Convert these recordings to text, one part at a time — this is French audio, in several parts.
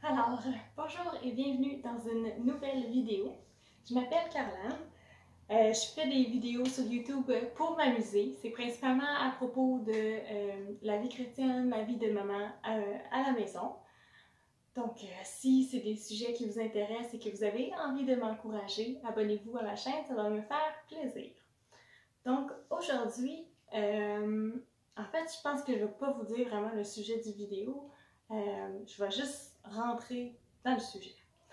Alors, bonjour et bienvenue dans une nouvelle vidéo. Je m'appelle Caroline. Je fais des vidéos sur YouTube pour m'amuser. C'est principalement à propos de la vie chrétienne, la vie de maman à la maison. Donc, si c'est des sujets qui vous intéressent et que vous avez envie de m'encourager, abonnez-vous à ma chaîne, ça va me faire plaisir. Donc, aujourd'hui, en fait, je pense que je ne vais pas vous dire vraiment le sujet du vidéo. Je vais juste rentrer dans le sujet.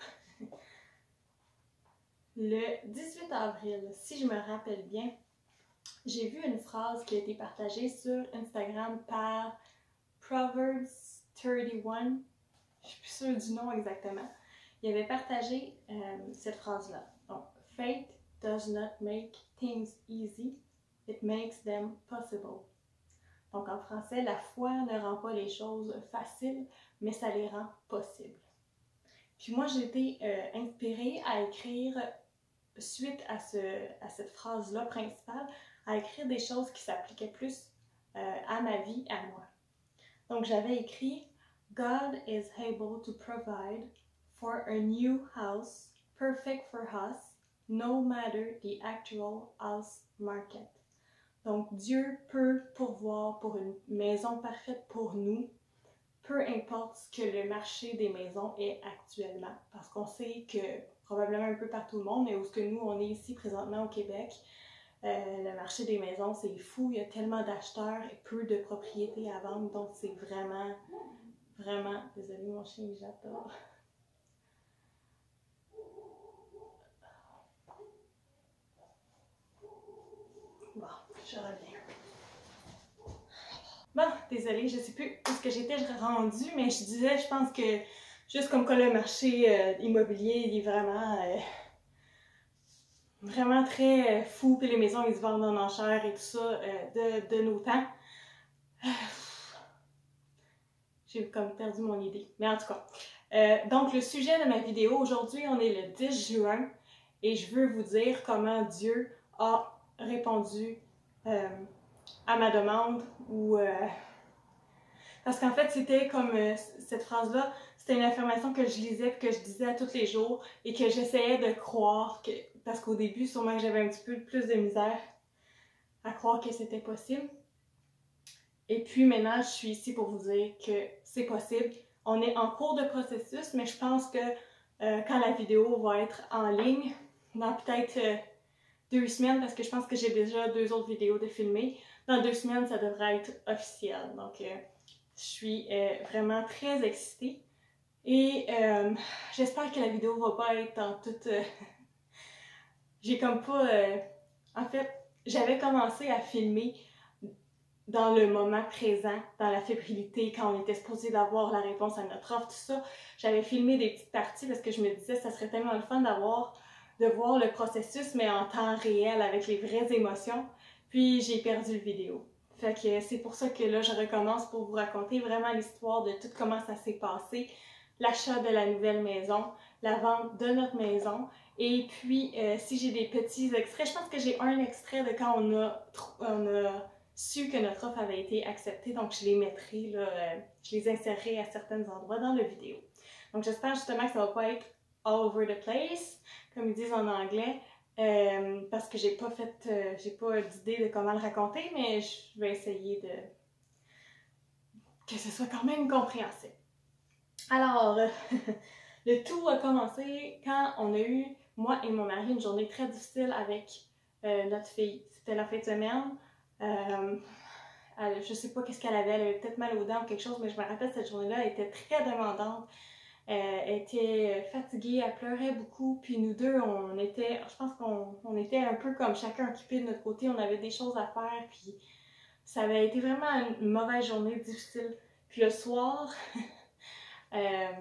Le 18 avril, si je me rappelle bien, j'ai vu une phrase qui a été partagée sur Instagram par Proverbs 31. Je suis plus sûre du nom exactement. Il avait partagé cette phrase-là. Donc, faith does not make things easy, it makes them possible. Donc, en français, la foi ne rend pas les choses faciles, mais ça les rend possibles. Puis moi, j'ai été inspirée à écrire, suite à cette phrase-là principale, à écrire des choses qui s'appliquaient plus à ma vie, à moi. Donc, j'avais écrit « God is able to provide for a new house, perfect for us, no matter the actual house market. » Donc, Dieu peut pourvoir pour une maison parfaite pour nous, peu importe ce que le marché des maisons est actuellement. Parce qu'on sait que, probablement un peu partout le monde, mais où ce que nous, on est ici présentement au Québec, le marché des maisons, c'est fou. Il y a tellement d'acheteurs et peu de propriétés à vendre. Donc, c'est vraiment, vraiment... Désolée, mon chien, j'adore. Bon, je reviens. Bon, désolée, je sais plus où est-ce que j'étais rendue, mais je disais, je pense que juste comme quoi le marché immobilier, il est vraiment très fou, puis les maisons, ils se vendent en enchères et tout ça de nos temps. J'ai comme perdu mon idée, mais en tout cas. Donc, le sujet de ma vidéo, aujourd'hui, on est le 10 juin, et je veux vous dire comment Dieu a répondu à ma demande ou parce qu'en fait c'était comme cette phrase-là, c'était une affirmation que je lisais et que je disais à tous les jours et que j'essayais de croire que, parce qu'au début sûrement que j'avais un petit peu plus de misère à croire que c'était possible. Et puis maintenant je suis ici pour vous dire que c'est possible. On est en cours de processus, mais je pense que quand la vidéo va être en ligne, dans peut-être 2 semaines, parce que je pense que j'ai déjà 2 autres vidéos de filmer. Dans 2 semaines, ça devrait être officiel. Donc, je suis vraiment très excitée. Et j'espère que la vidéo va pas être en toute... J'ai comme pas... En fait, j'avais commencé à filmer dans le moment présent, dans la fébrilité, quand on était supposé d'avoir la réponse à notre offre, tout ça. J'avais filmé des petites parties parce que je me disais que ça serait tellement le fun de voir le processus, mais en temps réel, avec les vraies émotions. Puis j'ai perdu le vidéo. Fait que c'est pour ça que là, je recommence pour vous raconter vraiment l'histoire de tout comment ça s'est passé, l'achat de la nouvelle maison, la vente de notre maison. Et puis, si j'ai des petits extraits, je pense que j'ai un extrait de quand on a su que notre offre avait été acceptée, donc je les mettrai, là, je les insérerai à certains endroits dans la vidéo. Donc j'espère justement que ça va pas être all over the place, comme ils disent en anglais, parce que j'ai pas d'idée de comment le raconter, mais je vais essayer que ce soit quand même compréhensible. Alors, le tout a commencé quand on a eu, moi et mon mari, une journée très difficile avec notre fille. C'était la fin de semaine. Je sais pas qu'est-ce qu'elle avait peut-être mal aux dents ou quelque chose, mais je me rappelle cette journée-là, elle était très demandante. Elle était fatiguée, elle pleurait beaucoup, puis nous deux, je pense qu'on était un peu comme chacun occupé de notre côté, on avait des choses à faire, puis ça avait été vraiment une mauvaise journée, difficile. Puis le soir, je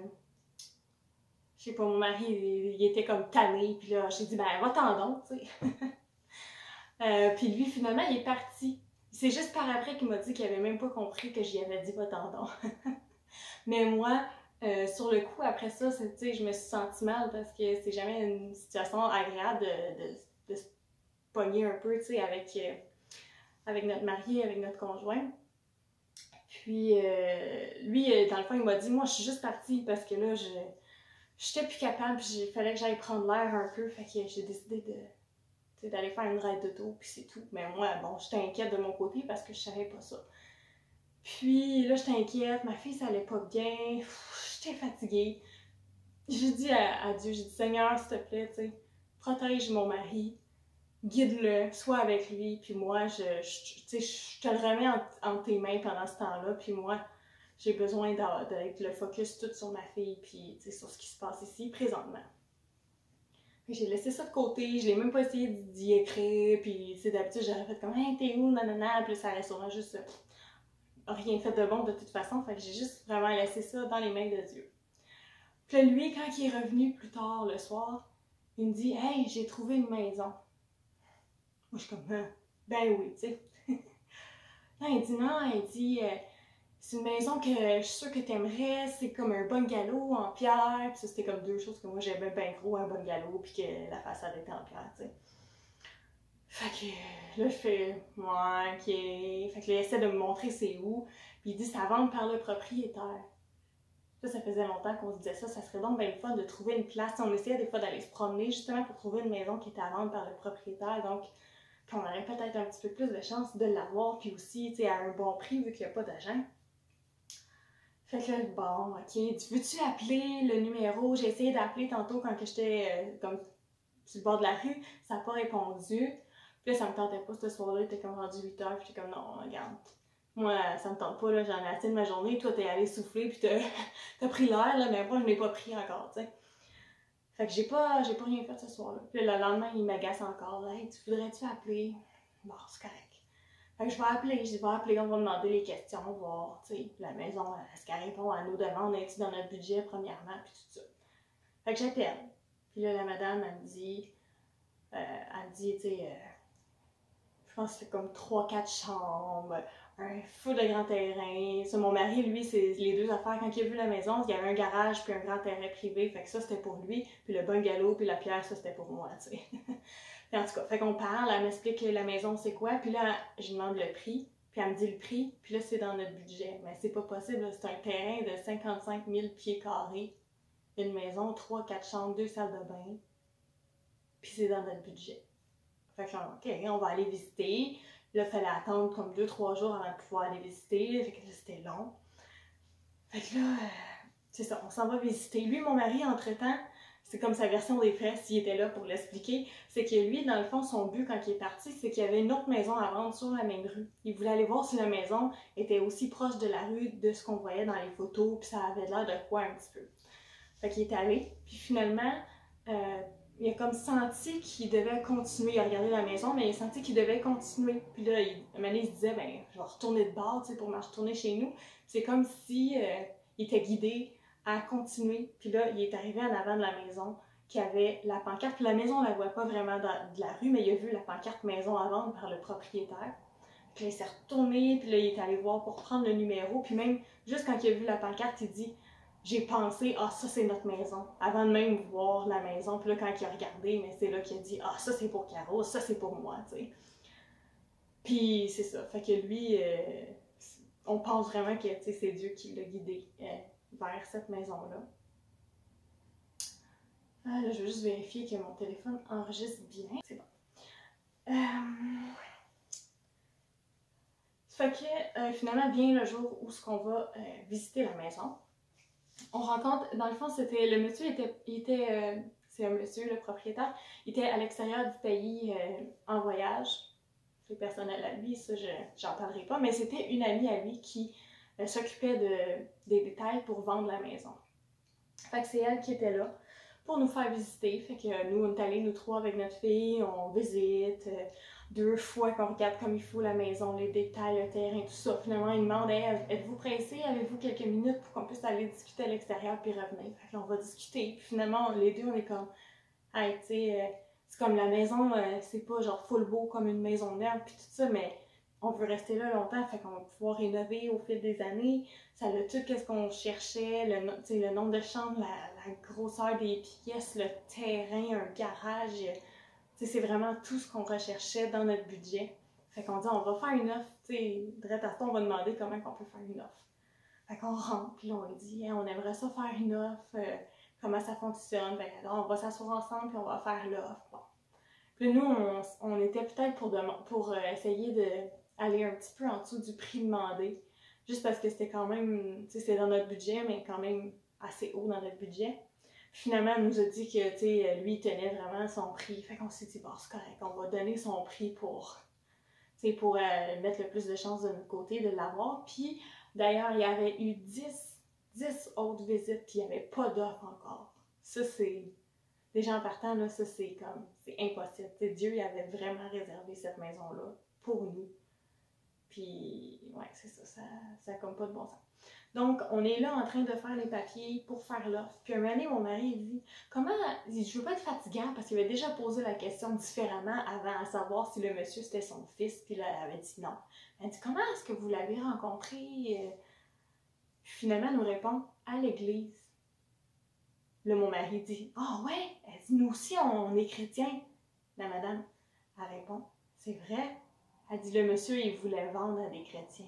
sais pas, mon mari, il était comme tanné, puis là, j'ai dit, ben, va-t'en donc, tu sais. Puis lui, finalement, il est parti. C'est juste par après qu'il m'a dit qu'il avait même pas compris que j'y avais dit va-t'en donc. Mais moi, sur le coup, après ça, je me suis sentie mal parce que c'est jamais une situation agréable de se pogner un peu, avec notre mari, avec notre conjoint. Puis, lui, dans le fond, il m'a dit, moi, je suis juste partie parce que là, j'étais plus capable, puis il fallait que j'aille prendre l'air un peu, fait que j'ai décidé d'aller faire une ride d'auto, puis c'est tout. Mais moi, bon, j'étais inquiète de mon côté parce que je savais pas ça. Puis là, j'étais inquiète, ma fille, ça allait pas bien, j'étais fatiguée. J'ai dit à Dieu, j'ai dit, Seigneur, s'il te plaît, tu sais, protège mon mari, guide-le, sois avec lui, puis moi, je te le remets entre tes mains pendant ce temps-là, puis moi, j'ai besoin d'être le focus tout sur ma fille, puis sur ce qui se passe ici, présentement. J'ai laissé ça de côté, je l'ai même pas essayé d'y écrire, puis d'habitude, j'aurais fait comme « Hey, t'es où? » nanana, puis ça aurait sûrement juste rien fait de bon de toute façon, fait que j'ai juste vraiment laissé ça dans les mains de Dieu. Puis là, lui, quand il est revenu plus tard le soir, il me dit « Hey, j'ai trouvé une maison. » Moi, je suis comme « Ben oui, tu sais. » Non, il dit « Non, il dit c'est une maison que je suis sûre que t'aimerais, c'est comme un bungalow en pierre. » Puis ça, c'était comme deux choses que moi, j'aimais bien gros, un bungalow, puis que la façade était en pierre, tu sais. Fait que là, je fais « Ouais, ok. » Fait que là, il essaie de me montrer c'est où, puis il dit « C'est à vendre par le propriétaire. » Ça faisait longtemps qu'on se disait ça serait donc bien le fun de trouver une place. On essayait des fois d'aller se promener justement pour trouver une maison qui était à vendre par le propriétaire, donc qu'on aurait peut-être un petit peu plus de chance de l'avoir, puis aussi, tu sais, à un bon prix vu qu'il n'y a pas d'agent. Fait que bon, ok, veux-tu appeler le numéro? J'ai essayé d'appeler tantôt quand j'étais comme sur le bord de la rue, ça n'a pas répondu. Puis là, ça me tentait pas ce soir-là, il était comme rendu 8h, puis j'étais comme non, regarde. Moi, ça me tente pas, là, j'en ai assez de ma journée. Toi, t'es allé souffler, puis t'as pris l'air, là, mais moi, je n'ai pas pris encore, tu sais. Fait que j'ai pas rien fait ce soir-là. Puis le lendemain, il m'agace encore, là. Hey, tu voudrais-tu appeler? Bon, c'est correct. Fait que je vais appeler, on va demander les questions, voir, tu sais, la maison, est-ce qu'elle répond à nos demandes, est-ce dans notre budget, premièrement, puis tout ça. Fait que j'appelle. Puis là, la madame, elle me dit, tu sais, je pense que c'est comme 3-4 chambres, un fou de grand terrain. Ça, mon mari, lui, c'est les deux affaires. Quand il a vu la maison, il y avait un garage puis un grand terrain privé. Fait que ça, c'était pour lui. Puis le bungalow puis la pierre, ça, c'était pour moi, tu sais. Puis en tout cas, fait qu'on parle, elle m'explique la maison, c'est quoi. Puis là, je lui demande le prix. Puis elle me dit le prix. Puis là, c'est dans notre budget. Mais c'est pas possible. C'est un terrain de 55 000 pieds carrés. Une maison, 3-4 chambres, 2 salles de bain. Puis c'est dans notre budget. Fait que OK, on va aller visiter. Là, il fallait attendre comme 2-3 jours avant de pouvoir aller visiter. Fait que là, c'était long. Fait que là, c'est ça, on s'en va visiter. Lui, mon mari, entre-temps, c'est comme sa version des faits, s'il était là pour l'expliquer, c'est que lui, dans le fond, son but quand il est parti, c'est qu'il y avait une autre maison à vendre sur la même rue. Il voulait aller voir si la maison était aussi proche de la rue de ce qu'on voyait dans les photos, puis ça avait l'air de quoi un petit peu. Fait qu'il est allé, puis finalement, il a comme senti qu'il devait continuer. Il a regardé la maison, mais il a senti qu'il devait continuer. Puis là, un moment donné, il se disait, ben, je vais retourner de bord, tu sais, pour me retourner chez nous. C'est comme si il était guidé à continuer. Puis là, il est arrivé en avant de la maison qui avait la pancarte. Puis la maison, on la voit pas vraiment de la rue, mais il a vu la pancarte maison à vendre par le propriétaire. Puis là, il s'est retourné, puis là, il est allé voir pour prendre le numéro. Puis même, juste quand il a vu la pancarte, il dit, j'ai pensé, ah, ça c'est notre maison, avant de même voir la maison. Puis là, quand il a regardé, mais c'est là qu'il a dit, ah, ça c'est pour Caro, ça c'est pour moi, tu sais. Puis c'est ça, fait que lui, on pense vraiment que c'est Dieu qui l'a guidé vers cette maison-là. Ah, là, je veux juste vérifier que mon téléphone enregistre bien. C'est bon. Fait que finalement, vient le jour où on va visiter la maison. On rencontre, dans le fond, c'était le monsieur c'est un monsieur, le propriétaire, il était à l'extérieur du pays en voyage. C'est personnel à lui, ça, j'en parlerai pas, mais c'était une amie à lui qui s'occupait des détails pour vendre la maison. Fait que c'est elle qui était là pour nous faire visiter. Fait que nous, on est allés, nous trois, avec notre fille, on visite. 2 fois qu'on regarde comme il faut la maison, les détails, le terrain, tout ça. Finalement, il demande hey, êtes-vous pressé? Avez-vous quelques minutes pour qu'on puisse aller discuter à l'extérieur puis revenir? Fait que là, on va discuter. Puis finalement, les deux, on est comme hey, tu sais, c'est comme la maison, c'est pas genre full beau comme une maison neuve puis tout ça, mais on veut rester là longtemps, fait qu'on va pouvoir rénover au fil des années. Ça a tout ce qu'on cherchait, le nombre de chambres, la grosseur des pièces, le terrain, un garage. C'est vraiment tout ce qu'on recherchait dans notre budget. Fait qu'on dit, on va faire une offre, tu sais, direct à ça, on va demander comment on peut faire une offre. Fait qu'on rentre, puis là, on lui dit, hey, on aimerait ça faire une offre, comment ça fonctionne. Fait que là, on va s'asseoir ensemble, puis on va faire l'offre. Bon. Puis là, nous, on était peut-être pour essayer d'aller un petit peu en dessous du prix demandé, juste parce que c'était quand même, tu sais, c'est dans notre budget, mais quand même assez haut dans notre budget. Puis finalement, elle nous a dit que, tu sais, lui, il tenait vraiment son prix. Fait qu'on s'est dit, bon, c'est correct, on va donner son prix pour mettre le plus de chances de notre côté de l'avoir. Puis d'ailleurs, il y avait eu 10 autres visites, puis il n'y avait pas d'offre encore. Ça, c'est... Déjà en partant, là, ça, c'est comme... C'est impossible. T'sais, Dieu, il avait vraiment réservé cette maison-là pour nous. Puis, ouais, c'est ça, ça a comme pas de bon sens. Donc, on est là en train de faire les papiers pour faire l'offre. Puis un moment donné, mon mari, il dit, comment... Il dit, je veux pas être fatigant, parce qu'il avait déjà posé la question différemment avant à savoir si le monsieur, c'était son fils. Puis là, elle avait dit non. Elle dit, comment est-ce que vous l'avez rencontré? Puis finalement, elle nous répond, à l'église. Là, mon mari dit, ah ouais? Elle dit, nous aussi, on est chrétiens. La madame, elle répond, c'est vrai? Elle dit, le monsieur, il voulait vendre à des chrétiens.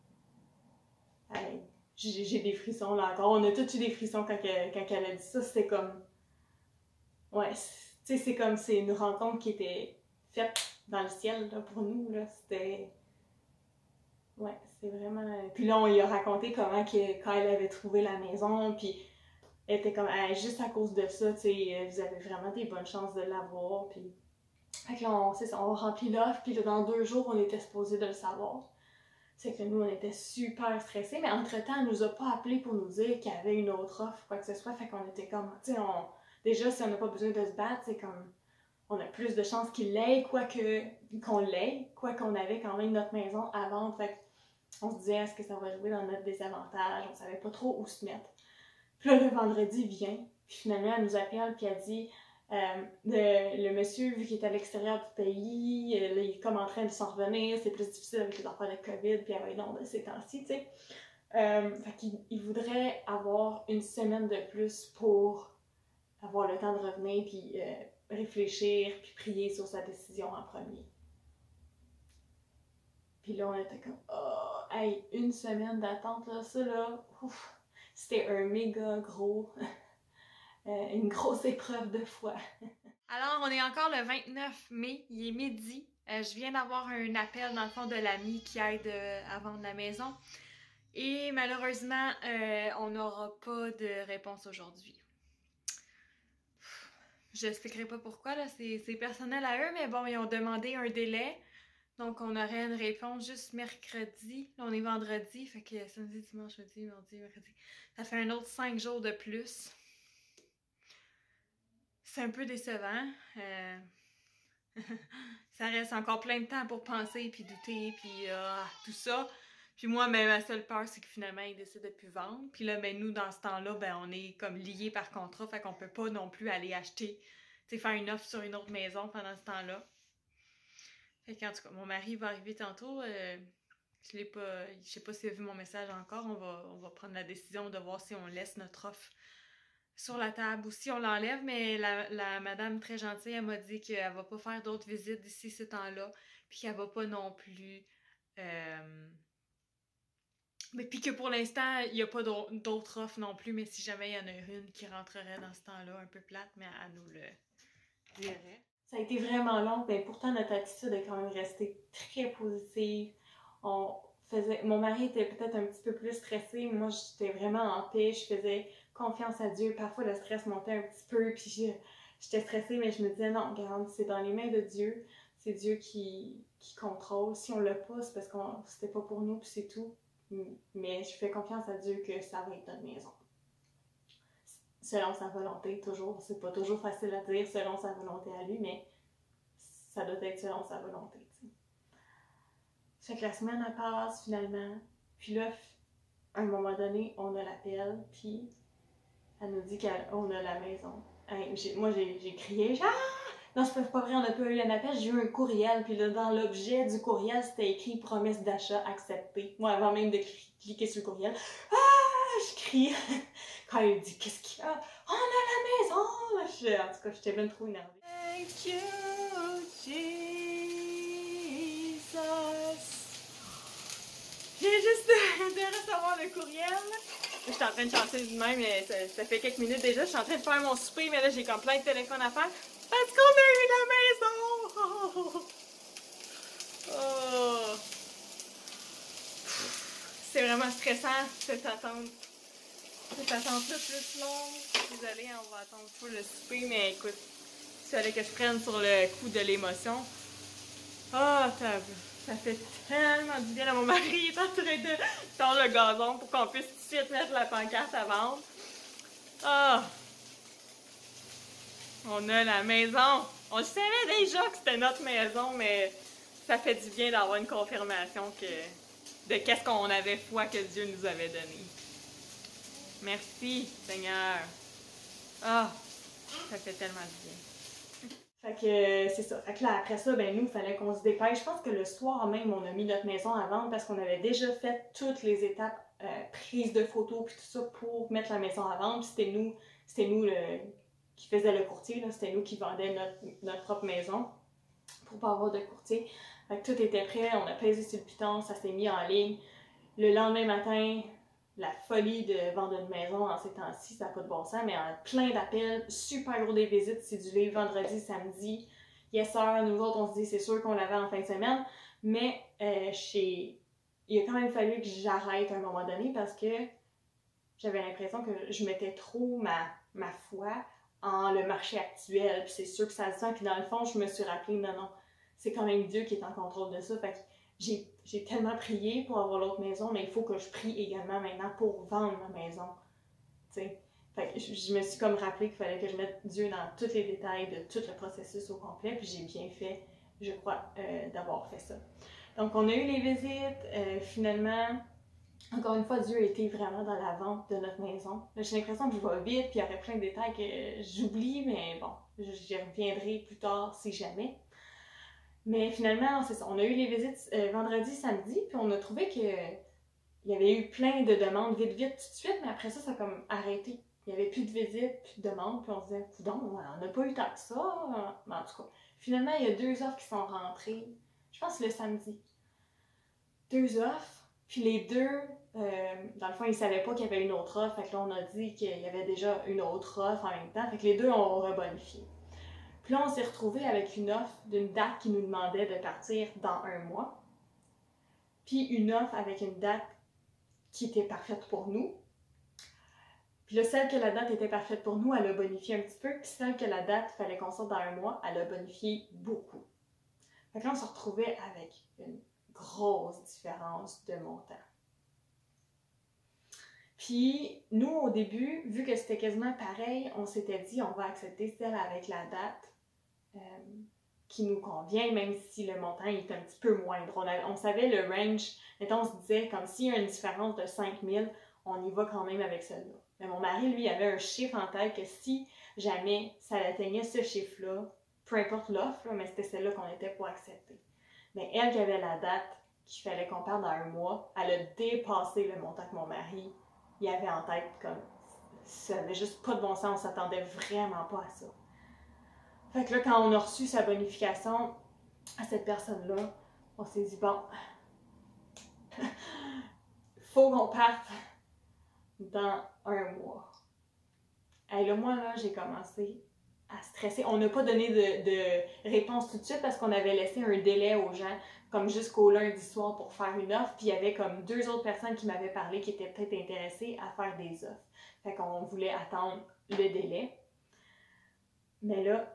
Hey, j'ai des frissons là encore. On a tous eu des frissons quand elle a dit ça. C'était comme... Ouais, tu sais, c'est comme c'est une rencontre qui était faite dans le ciel là, pour nous. Là. C'était... Ouais, c'est vraiment... Puis là, on lui a raconté comment quand elle avait trouvé la maison, puis elle était comme, hey, juste à cause de ça, tu sais, vous avez vraiment des bonnes chances de l'avoir. Puis... Fait que là, on remplit l'offre, puis là, dans 2 jours, on était supposé de le savoir. C'est que nous, on était super stressés, mais entre-temps, elle nous a pas appelé pour nous dire qu'il y avait une autre offre, quoi que ce soit. Fait qu'on était comme, tu sais, déjà, si on n'a pas besoin de se battre, c'est comme, on a plus de chances qu'il l'ait, qu'on l'ait, quoi qu'on avait quand même notre maison à vendre. Fait qu'on se disait, est-ce que ça va jouer dans notre désavantage? On savait pas trop où se mettre. Puis là, le vendredi vient, puis finalement, elle nous appelle, puis elle dit, le monsieur, vu qu'il est à l'extérieur du pays, là, il est comme en train de s'en revenir, c'est plus difficile avec les affaires de COVID, puis avec non, de ces temps-ci, tu sais. Fait qu'il voudrait avoir une semaine de plus pour avoir le temps de revenir, puis réfléchir, puis prier sur sa décision en premier. Puis là, on était comme, oh, hey, une semaine d'attente, là, ça là, ouf, c'était un méga gros... une grosse épreuve de foi. Alors, on est encore le 29 mai, il est midi. Je viens d'avoir un appel, dans le fond, de l'ami qui aide à vendre la maison. Et malheureusement, on n'aura pas de réponse aujourd'hui. Je n'expliquerai pas pourquoi, là, c'est personnel à eux, mais bon, ils ont demandé un délai. Donc, on aurait une réponse juste mercredi. Là, on est vendredi, fait que samedi, dimanche, jeudi, mardi, mercredi. Ça fait un autre 5 jours de plus. C'est un peu décevant. Ça reste encore plein de temps pour penser, puis douter, puis tout ça. Puis moi, ma seule peur, c'est que finalement, ils décident de plus vendre. Puis là, nous, dans ce temps-là, on est comme liés par contrat, fait qu'on peut pas non plus aller acheter, tu sais, faire une offre sur une autre maison pendant ce temps-là. Fait qu'en tout cas, mon mari va arriver tantôt. Je l'ai pas, je sais pas s'il a vu mon message encore. On va prendre la décision de voir si on laisse notre offre sur la table ou si on l'enlève, mais la madame très gentille, elle m'a dit qu'elle va pas faire d'autres visites d'ici ce temps-là, puis qu'elle va pas non plus... Mais puis que pour l'instant, il n'y a pas d'autres offres non plus, mais si jamais il y en a une qui rentrerait dans ce temps-là, un peu plate, mais elle nous le dirait. Ça a été vraiment long, mais pourtant notre attitude est quand même restée très positive. Mon mari était peut-être un petit peu plus stressé, moi j'étais vraiment en paix, je faisais confiance à Dieu. Parfois le stress montait un petit peu, puis j'étais stressée, mais je me disais non, regarde, c'est dans les mains de Dieu, c'est Dieu qui contrôle. Si on l'a pas, c'est parce que c'était pas pour nous, puis c'est tout. Mais je fais confiance à Dieu que ça va être notre maison. Selon sa volonté, toujours. C'est pas toujours facile à dire selon sa volonté à lui, mais ça doit être selon sa volonté, tu sais. Fait que la semaine, elle passe finalement. Puis là, à un moment donné, on a l'appel, puis elle nous dit qu'on a la maison. Moi, j'ai crié, ah! Non, c'est pas vrai, on n'a pas eu un appel, j'ai eu un courriel, puis là, dans l'objet du courriel, c'était écrit « Promesse d'achat acceptée ». Moi, avant même de cliquer sur le courriel, ah! Je crie. Quand elle dit « Qu'est-ce qu'il y a? On a la maison! » En tout cas, j'étais bien trop énervée. Thank you, Jesus. viens juste de recevoir le courriel. Je suis en train de chanter de même, mais ça fait quelques minutes déjà. Je suis en train de faire mon souper, mais là, j'ai comme plein de téléphones à faire. Parce qu'on a eu la maison! Oh. C'est vraiment stressant, cette attente. Cette attente-là plus longue. Désolée, on va attendre pour le souper, mais écoute, il fallait que je prenne sur le coup de l'émotion. Ah, ça fait tellement du bien à mon mari. Il est en train de tordre le gazon pour qu'on puisse tout de suite mettre la pancarte à vendre. Ah! On a la maison. On le savait déjà que c'était notre maison, mais ça fait du bien d'avoir une confirmation de qu'est-ce qu'on avait foi que Dieu nous avait donné. Merci, Seigneur. Ah! Ça fait tellement du bien. Fait que c'est ça. Fait que là, après ça, ben nous, il fallait qu'on se dépêche. Je pense que le soir même, on a mis notre maison à vendre parce qu'on avait déjà fait toutes les étapes, prise de photos puis tout ça pour mettre la maison à vendre. Puis c'était nous qui faisait le courtier, c'était nous qui vendait notre propre maison pour pas avoir de courtier. Fait que tout était prêt, on a pesé sur le piton, ça s'est mis en ligne. Le lendemain matin, la folie de vendre une maison en ces temps-ci, ça n'a pas de bon sens, mais plein d'appels, super gros des visites, c'est du livre vendredi, samedi. Yes sir, nous autres, on se dit c'est sûr qu'on l'avait en fin de semaine, mais il a quand même fallu que j'arrête à un moment donné parce que j'avais l'impression que je mettais trop ma foi en le marché actuel, puis c'est sûr que ça se sent, puis dans le fond, je me suis rappelé, non, c'est quand même Dieu qui est en contrôle de ça, fait que j'ai tellement prié pour avoir l'autre maison, mais il faut que je prie également maintenant pour vendre ma maison, tu sais. Fait que je me suis comme rappelé qu'il fallait que je mette Dieu dans tous les détails de tout le processus au complet, puis j'ai bien fait, je crois, d'avoir fait ça. Donc, on a eu les visites, finalement, encore une fois, Dieu a été vraiment dans la vente de notre maison. J'ai l'impression que je vais vite, puis il y aurait plein de détails que j'oublie, mais bon, j'y reviendrai plus tard si jamais. Mais finalement, c'est ça. On a eu les visites vendredi, samedi, puis on a trouvé qu'il y avait eu plein de demandes vite, tout de suite, mais après ça, ça a comme arrêté. Il n'y avait plus de visites, plus de demandes, puis on se disait, coudonc, on n'a pas eu tant que ça. Mais en tout cas, finalement, il y a 2 offres qui sont rentrées, je pense le samedi. 2 offres, puis les 2, dans le fond, ils ne savaient pas qu'il y avait une autre offre, fait que là, on a dit qu'il y avait déjà une autre offre en même temps, fait que les 2 ont rebonifié. Puis là, on s'est retrouvés avec une offre d'une date qui nous demandait de partir dans 1 mois, puis une offre avec une date qui était parfaite pour nous. Puis là, celle que la date était parfaite pour nous, elle a bonifié un petit peu, puis celle que la date, il fallait qu'on sorte dans 1 mois, elle a bonifié beaucoup. Fait que là, on se retrouvait avec une grosse différence de montant. Puis, nous, au début, vu que c'était quasiment pareil, on s'était dit, on va accepter celle avec la date qui nous convient, même si le montant est un petit peu moindre. On savait le range, mettons, on se disait, comme s'il y a une différence de 5 000, on y va quand même avec celle-là. Mais mon mari, lui, avait un chiffre en tête que si jamais ça atteignait ce chiffre-là, peu importe l'offre, mais c'était celle-là qu'on était pour accepter. Mais elle qui avait la date qu'il fallait qu'on parte dans 1 mois, elle a dépassé le montant que mon mari il avait en tête, comme ça n'avait juste pas de bon sens, on s'attendait vraiment pas à ça. Fait que là, quand on a reçu sa bonification à cette personne-là, on s'est dit, bon, faut qu'on parte dans 1 mois. Et là, moi, là, j'ai commencé à stresser. On n'a pas donné de réponse tout de suite parce qu'on avait laissé un délai aux gens, comme jusqu'au lundi soir pour faire une offre. Puis il y avait comme 2 autres personnes qui m'avaient parlé qui étaient peut-être intéressées à faire des offres. Fait qu'on voulait attendre le délai. Mais là,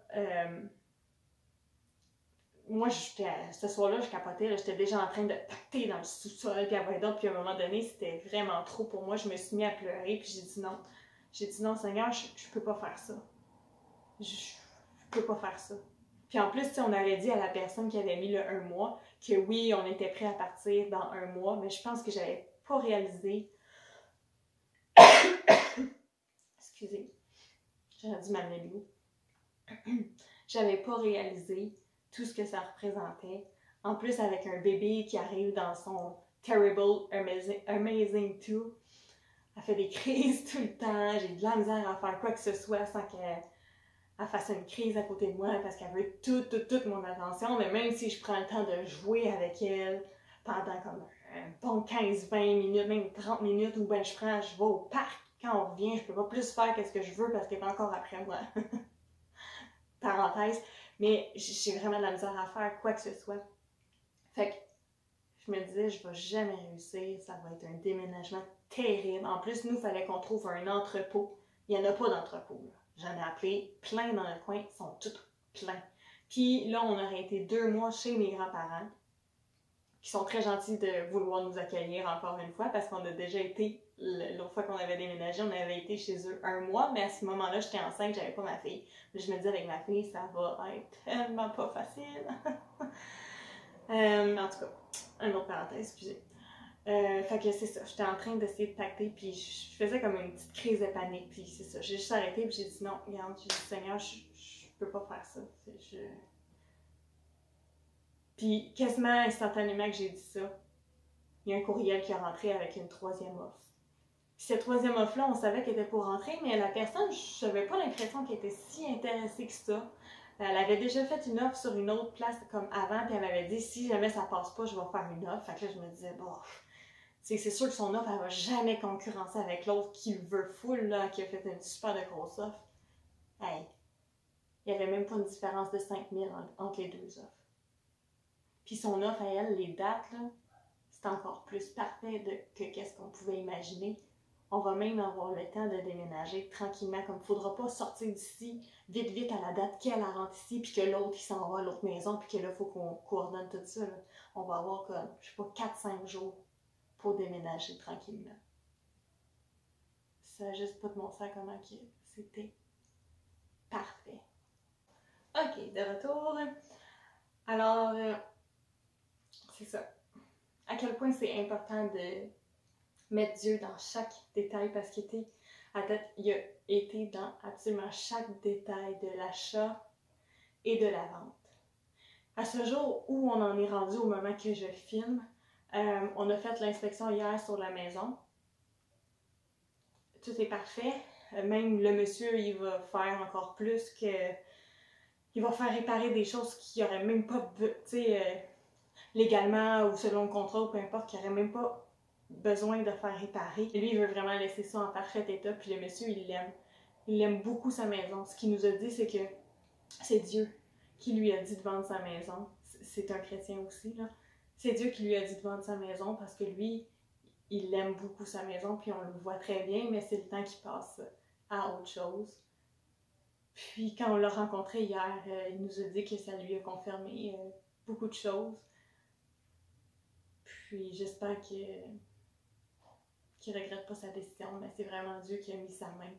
moi, ce soir-là, je capotais. J'étais déjà en train de pacter dans le sous-sol, puis à voir d'autres. Puis à un moment donné, c'était vraiment trop pour moi. Je me suis mis à pleurer, puis j'ai dit non. J'ai dit non, Seigneur, je peux pas faire ça. Je peux pas faire ça. Puis en plus, on avait dit à la personne qui avait mis le 1 mois que oui, on était prêt à partir dans 1 mois, mais je pense que j'avais pas réalisé. Excusez, j'aurais dû m'amener l'eau. J'avais pas réalisé tout ce que ça représentait. En plus, avec un bébé qui arrive dans son Terrible Amazing 2, elle fait des crises tout le temps. J'ai de la misère à faire quoi que ce soit sans qu'elle fasse une crise à côté de moi parce qu'elle veut toute mon attention. Mais même si je prends le temps de jouer avec elle pendant comme un bon 15-20 minutes, même 30 minutes, où ben je vais au parc. Quand on revient, je peux pas plus faire ce que je veux parce qu'il est encore après moi. Parenthèse. Mais j'ai vraiment de la misère à faire quoi que ce soit. Fait que je me disais, je vais jamais réussir, ça va être un déménagement terrible. En plus, nous, il fallait qu'on trouve un entrepôt. Il n'y en a pas d'entrepôt. J'en ai appelé plein dans le coin, ils sont tous pleins. Puis là, on aurait été 2 mois chez mes grands-parents, qui sont très gentils de vouloir nous accueillir encore une fois, parce qu'on a déjà été, l'autre fois qu'on avait déménagé, on avait été chez eux 1 mois, mais à ce moment-là, j'étais enceinte, j'avais pas ma fille. Je me disais, avec ma fille, ça va être tellement pas facile. En tout cas, une autre parenthèse, excusez. Fait que c'est ça, j'étais en train d'essayer de pacter, puis je faisais comme une petite crise de panique, puis c'est ça, j'ai juste arrêté, puis j'ai dit non, regarde, j'ai dit Seigneur, je peux pas faire ça. Puis quasiment instantanément que j'ai dit ça, il y a un courriel qui est rentré avec une 3e offre. Puis cette 3e offre-là, on savait qu'elle était pour rentrer, mais la personne, je n'avais pas l'impression qu'elle était si intéressée que ça. Elle avait déjà fait une offre sur une autre place comme avant, puis elle m'avait dit si jamais ça passe pas, je vais faire une offre. Fait que là, je me disais, bon, c'est sûr que son offre, elle va jamais concurrencer avec l'autre qui le veut full, là, qui a fait une super de grosse offre. Hey, il n'y avait même pas une différence de 5 000 entre les 2 offres. Puis son offre à elle, les dates, là, c'est encore plus parfait que qu'est-ce qu'on pouvait imaginer. On va même avoir le temps de déménager tranquillement, comme il ne faudra pas sortir d'ici vite à la date qu'elle rentre ici, puis que l'autre, il s'en va à l'autre maison, puis que là, il faut qu'on coordonne tout ça. Là. On va avoir comme, je sais pas, 4-5 jours pour déménager tranquillement. Ça n'a juste pas de mon sens comment c'était parfait. Ok, de retour. Alors, c'est ça. À quel point c'est important de mettre Dieu dans chaque détail parce qu'il a été dans absolument chaque détail de l'achat et de la vente. À ce jour où on en est rendu au moment que je filme, on a fait l'inspection hier sur la maison. Tout est parfait. Même le monsieur, il va faire encore plus que... Il va faire réparer des choses qu'il n'aurait même pas... Tu sais, légalement ou selon le contrat ou peu importe, qu'il n'aurait même pas besoin de faire réparer. Lui, il veut vraiment laisser ça en parfait état, puis le monsieur, il l'aime. Il aime beaucoup sa maison. Ce qu'il nous a dit, c'est que c'est Dieu qui lui a dit de vendre sa maison. C'est un chrétien aussi, là. C'est Dieu qui lui a dit de vendre sa maison parce que lui, il aime beaucoup sa maison, puis on le voit très bien, mais c'est le temps qu'il passe à autre chose. Puis quand on l'a rencontré hier, il nous a dit que ça lui a confirmé beaucoup de choses. Puis j'espère qu'il ne regrette pas sa décision, mais c'est vraiment Dieu qui a mis sa main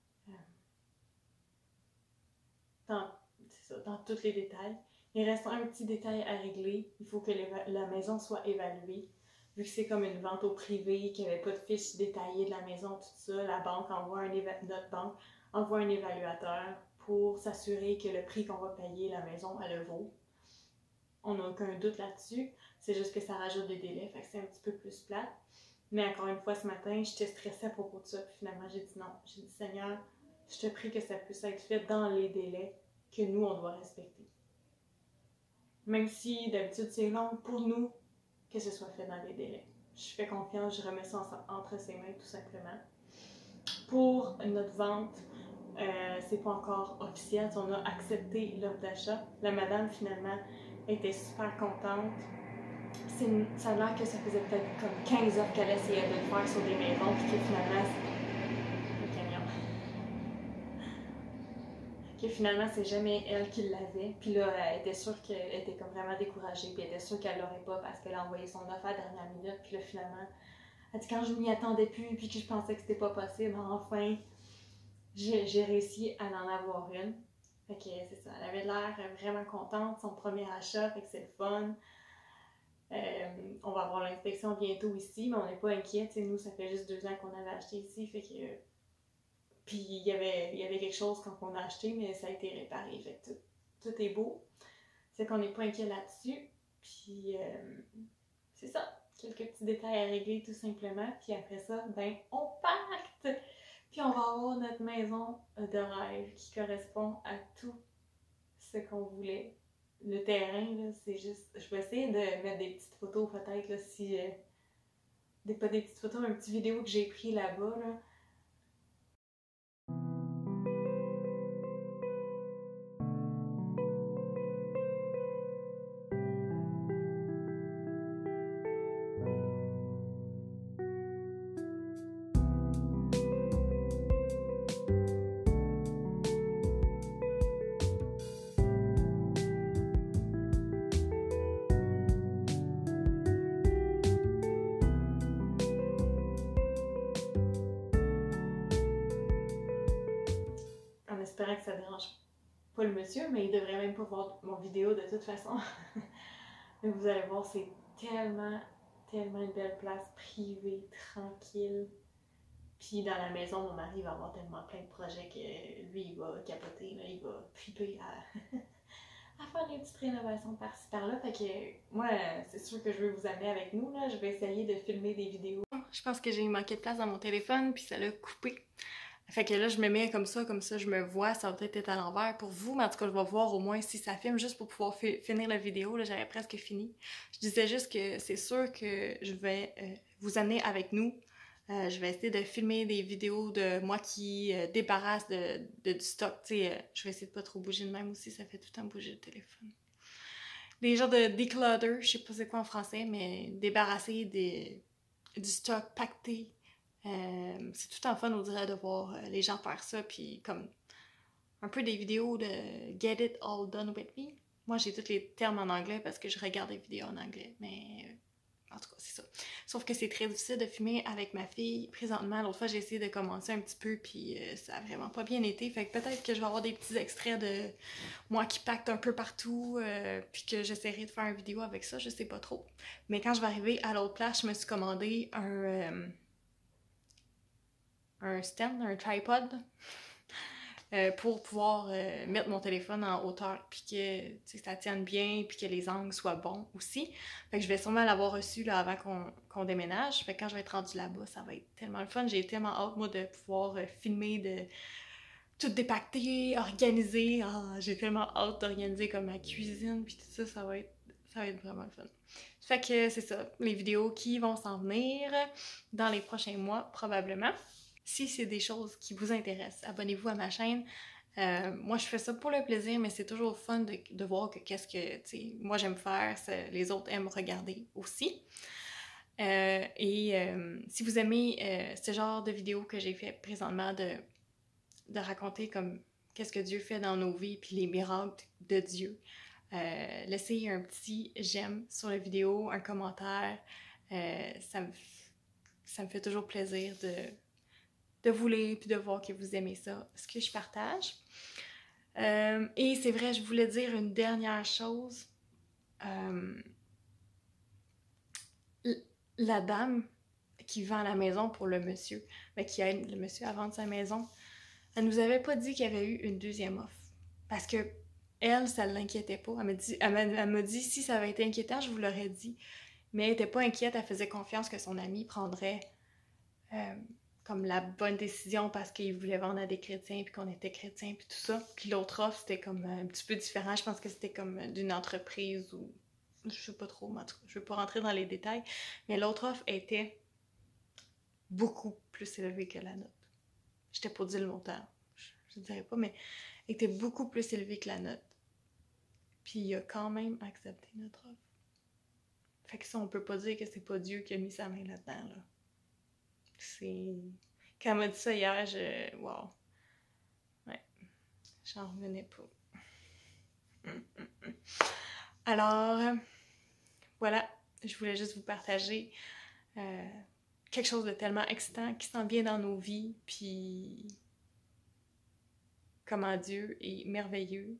dans tous les détails. Il reste un petit détail à régler. Il faut que la maison soit évaluée. Vu que c'est comme une vente au privé, qu'il n'y avait pas de fiche détaillée de la maison, tout ça, la banque notre banque envoie un évaluateur pour s'assurer que le prix qu'on va payer la maison, elle le vaut. On n'a aucun doute là-dessus. C'est juste que ça rajoute des délais, fait que c'est un petit peu plus plate. Mais encore une fois, ce matin, j'étais stressée à propos de ça, puis finalement, j'ai dit non. J'ai dit, Seigneur, je te prie que ça puisse être fait dans les délais que nous, on doit respecter. Même si d'habitude c'est long, pour nous, que ce soit fait dans les délais. Je fais confiance, je remets ça entre ses mains tout simplement. Pour notre vente, c'est pas encore officiel, on a accepté l'offre d'achat. La madame finalement était super contente. Ça a l'air que ça faisait peut-être comme 15 heures qu'elle essayait de le faire sur des maisons, puis que finalement, c'est jamais elle qui l'avait. Puis là, elle était sûre qu'elle était comme vraiment découragée, puis elle était sûre qu'elle l'aurait pas parce qu'elle a envoyé son offre à la dernière minute. Puis là, finalement, elle dit quand je m'y attendais plus, puis que je pensais que c'était pas possible, enfin, j'ai réussi à en avoir une. Fait que c'est ça, elle avait l'air vraiment contente, son premier achat, fait que c'est le fun. On va avoir l'inspection bientôt ici, mais on n'est pas inquiets. Nous, ça fait juste 2 ans qu'on avait acheté ici, fait que... Puis il y avait quelque chose quand on a acheté, mais ça a été réparé, fait que tout est beau. C'est qu'on n'est pas inquiet là-dessus. Puis c'est ça, quelques petits détails à régler tout simplement. Puis après ça, ben on pacte! Puis on va avoir notre maison de rêve qui correspond à tout ce qu'on voulait. Le terrain, là, c'est juste... Je vais essayer de mettre des petites photos peut-être, là, si pas des petites photos, mais une petite vidéo que j'ai pris là-bas, là. En espérant que ça dérange pas le monsieur, mais il devrait même pas voir mon vidéo de toute façon. Mais vous allez voir, c'est tellement une belle place privée, tranquille. Puis dans la maison, mon mari va avoir tellement plein de projets que lui, il va capoter, là, il va triper à faire des petites rénovations par-ci par-là. Fait que moi, c'est sûr que je vais vous amener avec nous, là. Je vais essayer de filmer des vidéos. Je pense que j'ai manqué de place dans mon téléphone, puis ça l'a coupé. Fait que là, je me mets comme ça je me vois, ça va peut-être être à l'envers pour vous, mais en tout cas, je vais voir au moins si ça filme, juste pour pouvoir finir la vidéo, là, j'avais presque fini. Je disais juste que c'est sûr que je vais vous amener avec nous. Je vais essayer de filmer des vidéos de moi qui débarrasse du stock, tu sais, je vais essayer de pas trop bouger de même aussi, ça fait tout le temps bouger le téléphone. Des genres de declutter, je sais pas c'est quoi en français, mais débarrasser du stock pacté. C'est tout en fun, on dirait, de voir les gens faire ça, puis comme un peu des vidéos de Get It All Done With Me. Moi, j'ai tous les termes en anglais parce que je regarde des vidéos en anglais, mais en tout cas, c'est ça. Sauf que c'est très difficile de filmer avec ma fille présentement. L'autre fois, j'ai essayé de commencer un petit peu, puis ça a vraiment pas bien été. Fait que peut-être que je vais avoir des petits extraits de moi qui pacte un peu partout, puis que j'essaierai de faire une vidéo avec ça, je sais pas trop. Mais quand je vais arriver à l'autre place, je me suis commandé un stand, un tripod, pour pouvoir mettre mon téléphone en hauteur, puis que ça tienne bien, puis que les angles soient bons aussi. Fait que je vais sûrement l'avoir reçu là, avant qu'on déménage. Fait que quand je vais être rendue là-bas, ça va être tellement le fun. J'ai tellement hâte, moi, de pouvoir filmer, de tout dépacter, organiser. Ah, j'ai tellement hâte d'organiser comme ma cuisine, puis tout ça, ça va être vraiment le fun. Fait que c'est ça, les vidéos qui vont s'en venir dans les prochains mois, probablement. Si c'est des choses qui vous intéressent, abonnez-vous à ma chaîne. Moi, je fais ça pour le plaisir, mais c'est toujours fun de voir que qu'est-ce que, tu sais, moi j'aime faire, les autres aiment regarder aussi. Si vous aimez ce genre de vidéos que j'ai fait présentement, de raconter comme qu'est-ce que Dieu fait dans nos vies, puis les miracles de Dieu, laissez un petit j'aime sur la vidéo, un commentaire. Ça me fait toujours plaisir de vous lire puis de voir que vous aimez ça, ce que je partage. Et c'est vrai, je voulais dire une dernière chose. La dame qui vend la maison pour le monsieur, mais qui aide le monsieur à vendre sa maison, elle nous avait pas dit qu'il y avait eu une deuxième offre. Parce que elle, ça l'inquiétait pas. Elle m'a dit si ça avait été inquiétant, je vous l'aurais dit. Mais elle était pas inquiète, elle faisait confiance que son ami prendrait comme la bonne décision parce qu'il voulait vendre à des chrétiens puis qu'on était chrétiens puis tout ça. Puis l'autre offre, c'était comme un petit peu différent. Je pense que c'était comme d'une entreprise ou je sais pas trop, mais en tout cas, je vais pas rentrer dans les détails. Mais l'autre offre était beaucoup plus élevée que la nôtre. J'étais pas dit le montant, je ne dirais pas, mais elle était beaucoup plus élevée que la nôtre. Puis il a quand même accepté notre offre. Fait que ça, on peut pas dire que c'est pas Dieu qui a mis sa main là-dedans, là. C'est... Quand elle m'a dit ça hier, wow. Ouais. J'en revenais pas. Alors, voilà. Je voulais juste vous partager quelque chose de tellement excitant qui s'en vient dans nos vies, puis comment Dieu est merveilleux.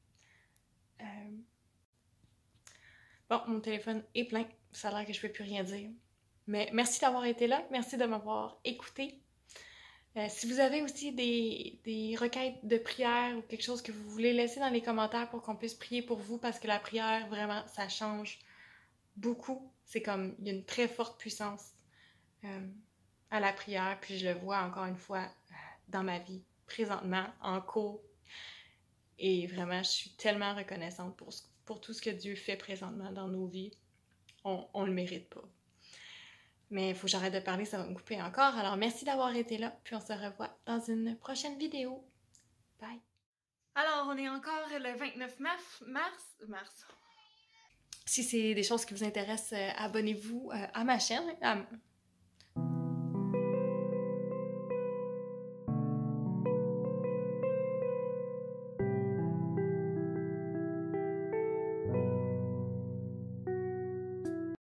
Bon, mon téléphone est plein. Ça a l'air que je ne peux plus rien dire. Mais merci d'avoir été là. Merci de m'avoir écouté. Si vous avez aussi des requêtes de prière ou quelque chose que vous voulez laisser dans les commentaires pour qu'on puisse prier pour vous, parce que la prière, vraiment, ça change beaucoup. C'est comme, il y a une très forte puissance à la prière. Puis je le vois encore une fois dans ma vie, présentement, en cours. Et vraiment, je suis tellement reconnaissante pour tout ce que Dieu fait présentement dans nos vies. On le mérite pas. Mais il faut que j'arrête de parler, ça va me couper encore. Alors merci d'avoir été là, puis on se revoit dans une prochaine vidéo. Bye! Alors, on est encore le 29 mars. Si c'est des choses qui vous intéressent, abonnez-vous à ma chaîne.